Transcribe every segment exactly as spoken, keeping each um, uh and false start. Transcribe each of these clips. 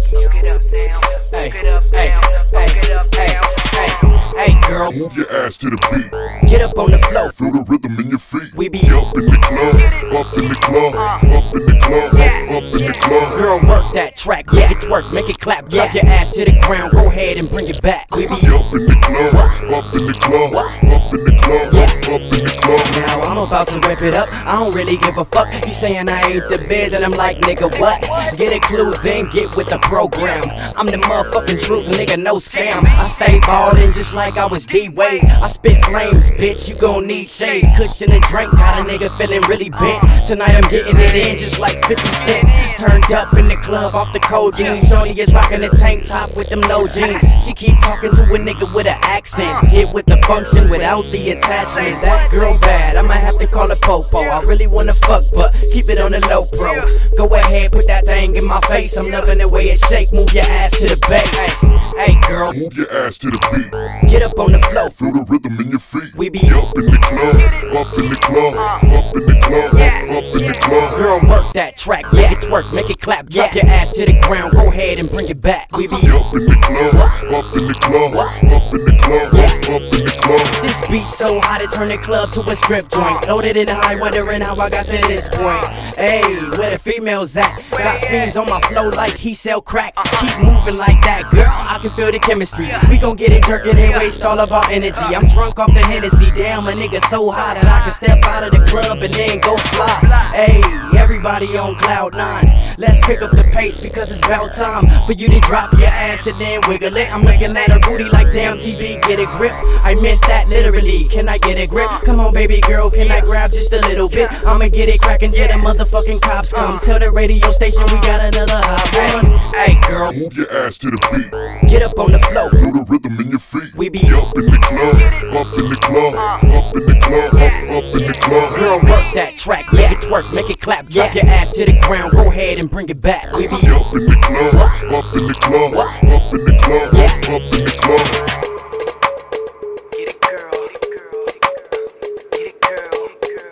Hey, hey, hey, hey, hey, girl, move your ass to the beat. Get up on the floor. Feel the rhythm in your feet. We be up in the club, up in the club, up in the club, up, up in the club. Girl, work that track, yeah, it's work, make it clap, drop your ass to the ground, go ahead and bring it back. We be up in the club, up in the club, up in the club, up, up in the club. Now I'm about to rip it up, I don't really give a fuck. You saying I ain't the biz and I'm like, nigga, what? Get a clue, then get with the program. I'm the motherfucking truth, nigga, no scam. I stay ballin' just like I was D-Wade. I spit flames, bitch, you gon' need shade. Cushion and drink, got a nigga feeling really bent. Tonight I'm getting it in just like fifty cent. Turned up in the club off the codeine. Shorty is rocking a tank top with them no jeans. She keep talking to a nigga with an accent. Hit with the function without the attachment. That girl bad, I might have to call her Popo. I really wanna fuck, but keep it on the low, bro. Go ahead, put that thing in my face. I'm loving the way it shake, move your ass to the bass. Hey, hey girl, move your ass to the beat. Get up on the floor. Feel the rhythm in your feet. We be up in the club, up in the club, up in the club, up, up in the club. Girl, work that track, yeah, it's work, make it clap, drop your ass to the ground, go ahead and bring it back. We be up in the club, up in the club, up in the club, up, up in the club. This beat so hot it turned the club to a strip joint. Loaded in the high, wondering how I got to this point. Hey, where the females at? Got fiends on my flow like he sell crack. Keep moving like that, girl, I can feel the chemistry. We gon' get it jerking and waste all of our energy. I'm drunk off the Hennessy, damn, a nigga so hot that I can step out of the club and then go fly. Hey, everybody on cloud nine. Let's pick up the pace because it's about time for you to drop your ass and then wiggle it. I'm looking at a booty like damn T V, get a grip. I meant that literally, can I get a grip? Come on baby girl, can I grab just a little bit? I'ma get it crackin' till the motherfucking cops come. Tell the radio station we got another hot one. Hey girl, move your ass to the beat. Get up on the floor. Feel the rhythm in your feet. We be up in the club, up in the club, up in the club, up, up in the club. Girl, work that track, yeah, it's work, make it clap, drop your ass to the ground, go ahead and bring it back. We be up in the club, up in the club, up in the club, up, up in the club. Get it, girl. Get it, girl.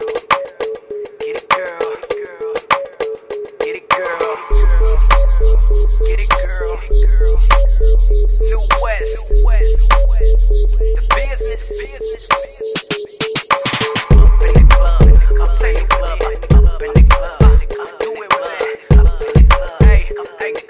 Get it, girl. Get it, girl. Get it, girl. New West, the business, business, up in the club, come say the club, up in the club, do it with it, up in the club, hey, hey.